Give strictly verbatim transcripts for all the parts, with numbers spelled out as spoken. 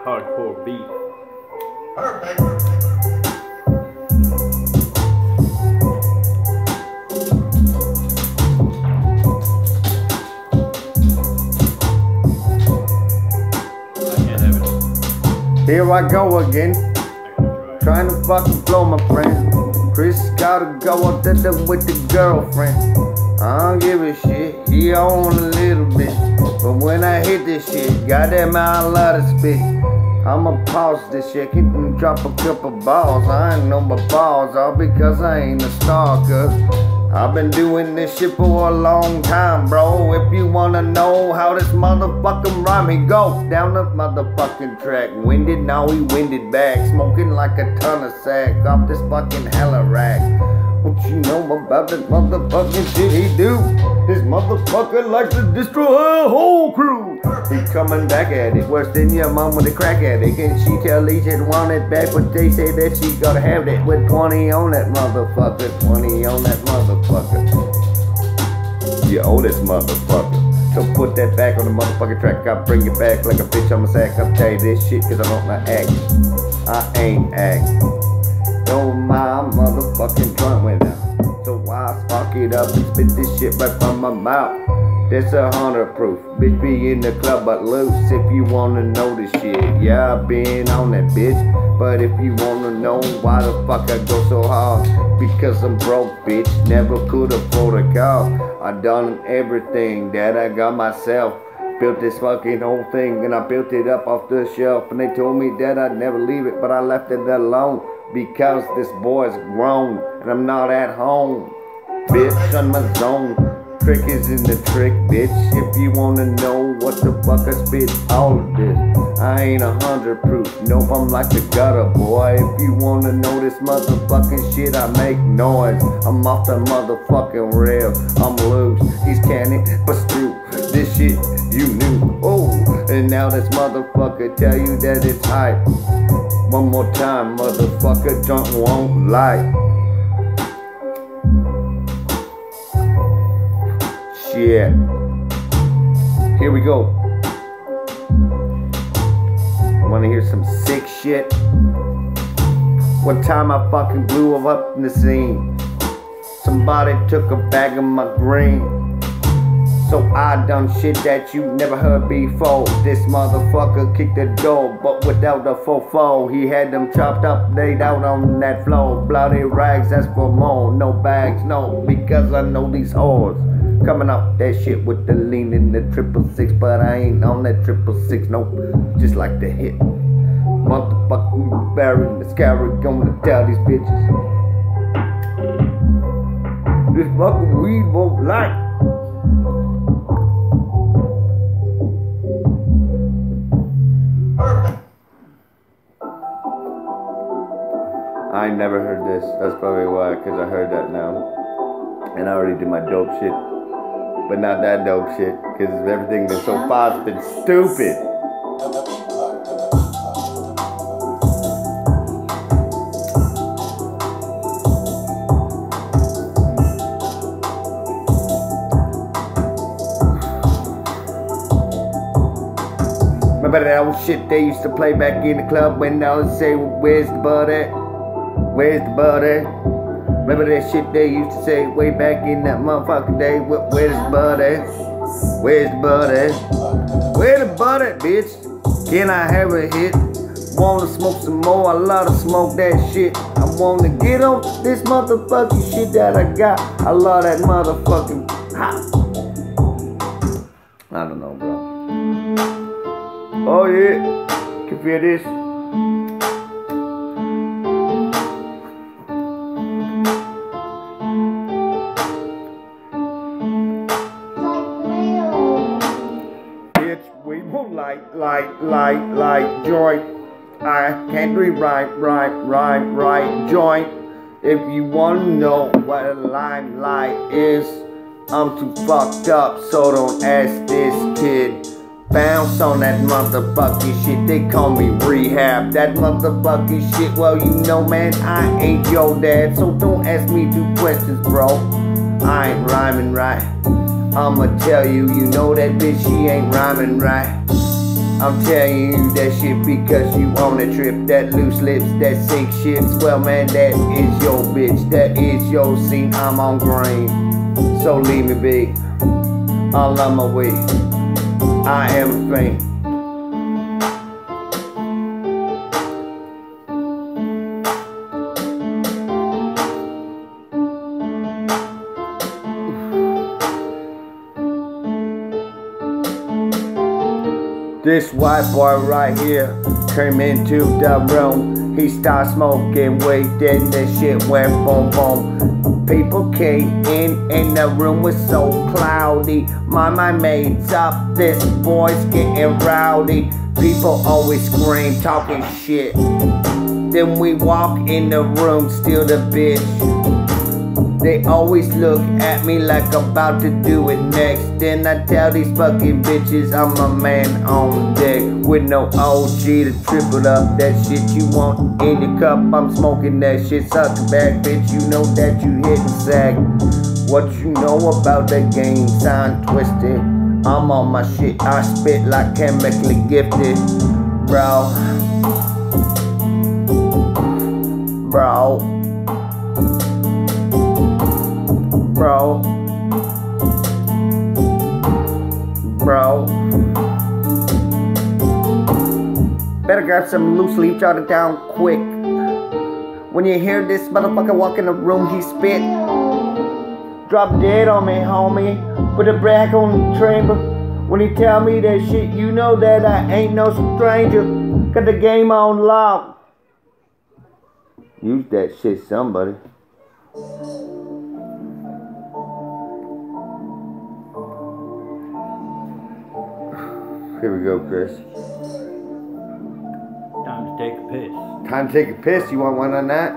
hardcore beat. Perfect. Here I go again, trying to fucking blow my friend. Chris gotta go up there with the girlfriend. I don't give a shit, he on a little bit. But when I hit this shit, goddamn I love to spit. I'ma pause this shit and drop a couple balls. I ain't know my balls all because I ain't a stalker. I've been doing this shit for a long time, bro. If you wanna know how this motherfucking rhyme, he go down the motherfucking track. Winded, now he winded back. Smoking like a ton of sack off this fucking hella rack. What you know about this motherfucking shit he do? This motherfucker likes to destroy a whole crew. He coming back at it worse than your mom with a crack addict. And she tell each and want it back, but they say that she gotta have that. With twenty on that motherfucker, twenty on that motherfucker. You owe this motherfucker. So put that back on the motherfucking track. I bring it back like a bitch on my sack. I'll tell you this shit cause I don't not act. I ain't act. No, my motherfucking joint went out. So I spark it up and spit this shit right from my mouth. That's a hundred proof. Bitch be in the club but loose if you wanna know this shit. Yeah, I been on that bitch. But if you wanna know why the fuck I go so hard, because I'm broke, bitch. Never could afford a car. I done everything that I got myself. Built this fucking whole thing and I built it up off the shelf. And they told me that I'd never leave it, but I left it alone. Because this boy's grown and I'm not at home. Bitch, on my zone. Trick is in the trick, bitch. If you wanna know what the fuck I spit, all of this. I ain't a hundred proof. Nope, I'm like the gutter boy. If you wanna know this motherfucking shit, I make noise. I'm off the motherfucking rail. I'm loose. He's cannon, but screw this shit you knew. Oh, and now this motherfucker tell you that it's hype. One more time, motherfucker, junk won't lie. Shit. Here we go. Wanna hear some sick shit? One time I fucking blew up in the scene. Somebody took a bag of my green. So I done shit that you never heard before. This motherfucker kicked the door, but without the fofo. He had them chopped up, laid out on that floor. Bloody rags, that's for more. No bags, no, because I know these whores. Coming off that shit with the lean in the triple six, but I ain't on that triple six, nope. Just like the hit. Motherfucking Barry the Scary gonna tell these bitches. This fucking weed won't like. I ain't never heard this. That's probably why, because I heard that now. And I already did my dope shit. But not that dope shit, because everything that's so far has been stupid. Remember that old shit they used to play back in the club when I would say, where's the bud at? Where's the bud at? Remember that shit they used to say way back in that motherfucking day? Where's the bud at? Where's the bud at? Where the bud at, bitch? Can I have a hit? Wanna smoke some more? I love to smoke that shit. I wanna get on this motherfucking shit that I got. I love that motherfucking hot. I don't know, bro. Oh yeah, can feel this. We won't like, like, like, like joint. I can't read right, right, right, right joint. If you wanna know what a limelight is, I'm too fucked up, so don't ask this kid. Bounce on that motherfucking shit, they call me rehab. That motherfucking shit, well you know man, I ain't your dad, so don't ask me two questions bro. I ain't rhyming right. I'ma tell you, you know that bitch, she ain't rhyming right. I'm telling you that shit because you on a trip. That loose lips, that sick shit. Well, man, that is your bitch. That is your scene. I'm on green. So leave me be. All on my way. I am a fiend. This white boy right here came into the room. He started smoking weed, then the shit went boom boom. People came in and the room was so cloudy. My mind made up, this boy's getting rowdy. People always scream, talking shit. Then we walk in the room, steal the bitch. They always look at me like I'm about to do it next. Then I tell these fucking bitches I'm a man on deck. With no O G to triple up that shit you want in your cup. I'm smoking that shit, suck back, bitch. You know that you hitting sack. What you know about the game, sound twisted. I'm on my shit, I spit like chemically gifted. Bro. Bro. Bro, bro, better grab some loose leaf, jot it down quick. When you hear this motherfucker walk in the room, he spit. Drop dead on me, homie. Put a back on the chamber. When he tell me that shit, you know that I ain't no stranger. Got the game on lock. Use that shit, somebody. Here we go, Chris. Time to take a piss. Time to take a piss. You want one on that?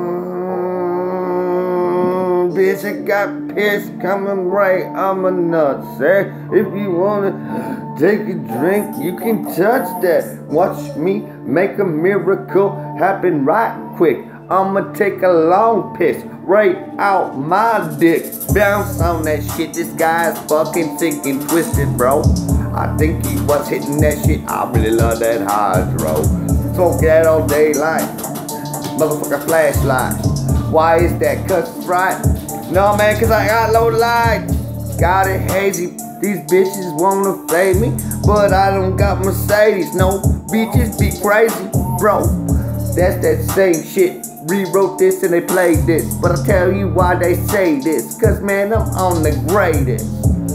Mm, bitch, I got piss coming right on my nuts, eh? If you wanna take a drink, you can touch that. Watch me make a miracle happen right quick. I'ma take a long piss right out my dick. Bounce on that shit. This guy's fucking sick and twisted, bro. I think he was hitting that shit. I really love that hydro. Smoke that all day like motherfucker flashlight. Why is that? Cause it's right. No man, cause I got low light. Got it hazy. These bitches wanna fade me, but I don't got Mercedes. No bitches be crazy, bro. That's that same shit. Rewrote this and they played this. But I'll tell you why they say this. Cause man, I'm on the greatest.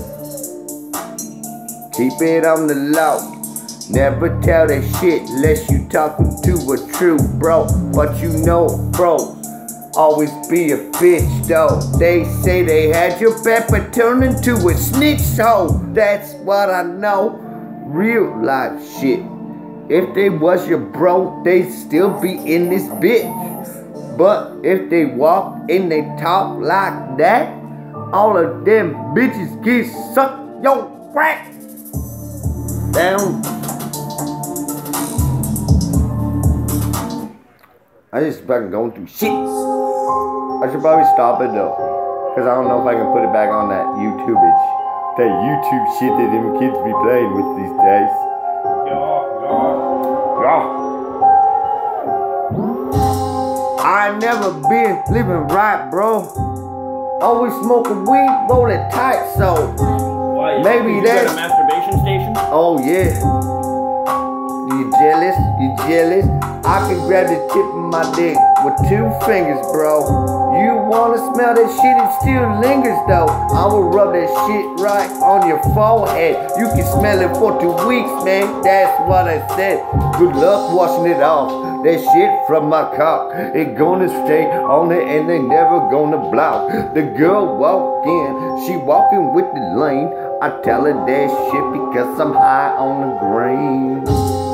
Keep it on the low. Never tell that shit unless you talking to a true bro. But you know, bro, always be a bitch though. They say they had your back but turned into a snitch hoe. That's what I know. Real life shit. If they was your bro, they'd still be in this bitch. But if they walk and they talk like that, all of them bitches get sucked your crack down. I just fucking going through shit. I should probably stop it though, cause I don't know if I can put it back on that YouTubeage. That YouTube shit that them kids be playing with these days. Yeah, yeah. I never been living right, bro. Always smoking weed, roll it tight, so Why, maybe that's a masturbation station. Oh yeah. You jealous? You jealous? I can grab the tip of my dick with two fingers, bro. You wanna smell that shit? It still lingers though. I will rub that shit right on your forehead. You can smell it for two weeks, man. That's what I said. Good luck washing it off. That shit from my cock, it gonna stay on it and they never gonna block. The girl walk in, she walking with the lane. I tell her that shit because I'm high on the green.